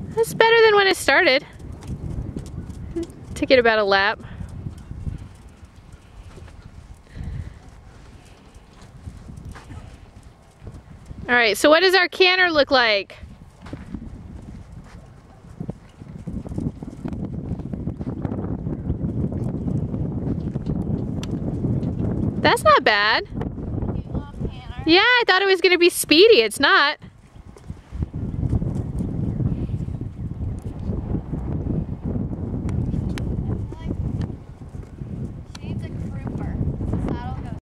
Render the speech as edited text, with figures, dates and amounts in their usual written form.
That's better than when it started. Took it about a lap. All right, so what does our canter look like? That's not bad. Yeah, I thought it was gonna be speedy. It's not.